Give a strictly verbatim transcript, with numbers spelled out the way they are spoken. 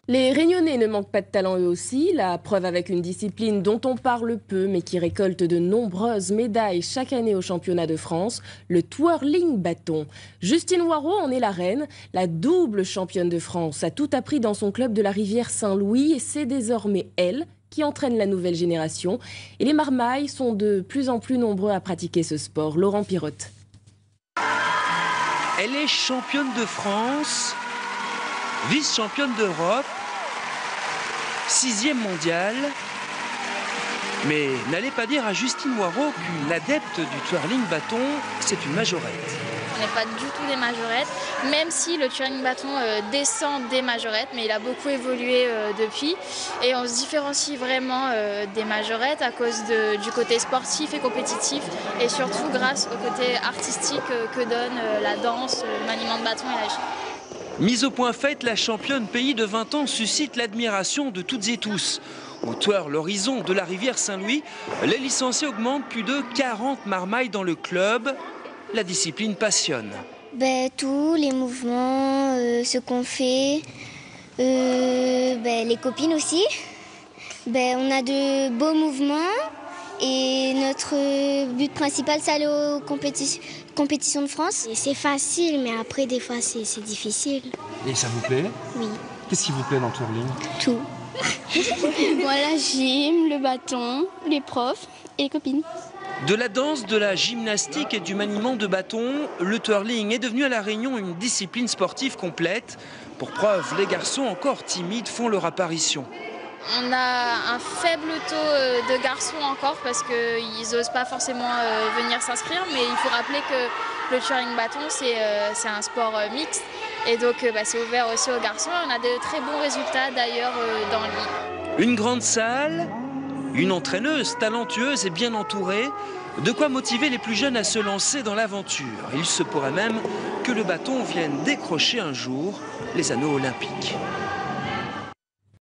Les Réunionnais ne manquent pas de talent eux aussi, la preuve avec une discipline dont on parle peu mais qui récolte de nombreuses médailles chaque année au championnat de France, le twirling bâton. Justine Waro en est la reine, la double championne de France a tout appris dans son club de la rivière Saint-Louis et c'est désormais elle qui entraîne la nouvelle génération. Et les marmailles sont de plus en plus nombreux à pratiquer ce sport. Laurent Pirotte. Elle est championne de France, vice-championne d'Europe, sixième mondiale. Mais n'allez pas dire à Justine Waro qu'une adepte du twirling bâton, c'est une majorette. On n'est pas du tout des majorettes, même si le twirling bâton euh, descend des majorettes, mais il a beaucoup évolué euh, depuis. Et on se différencie vraiment euh, des majorettes à cause de, du côté sportif et compétitif, et surtout grâce au côté artistique euh, que donne euh, la danse, le maniement de bâton et la gym. Mise au point faite, la championne pays de vingt ans suscite l'admiration de toutes et tous. Au twirl l'horizon de la rivière Saint-Louis, les licenciés augmentent plus de quarante marmailles dans le club. La discipline passionne. Ben, tous les mouvements, euh, ce qu'on fait, euh, ben, les copines aussi. Ben, on a de beaux mouvements et notre but principal, c'est aller aux compétitions. Compétition de France. C'est facile, mais après, des fois, c'est difficile. Et ça vous plaît? Oui. Qu'est-ce qui vous plaît dans le twirling? Tout. Moi, la gym, le bâton, les profs et les copines. De la danse, de la gymnastique et du maniement de bâton, le twirling est devenu à La Réunion une discipline sportive complète. Pour preuve, les garçons encore timides font leur apparition. On a un faible taux de garçons encore parce qu'ils n'osent pas forcément venir s'inscrire, mais il faut rappeler que le twirling bâton c'est euh, un sport mixte et donc bah, c'est ouvert aussi aux garçons. On a de très bons résultats d'ailleurs euh, dans le Une grande salle, une entraîneuse talentueuse et bien entourée, de quoi motiver les plus jeunes à se lancer dans l'aventure. Il se pourrait même que le bâton vienne décrocher un jour les anneaux olympiques.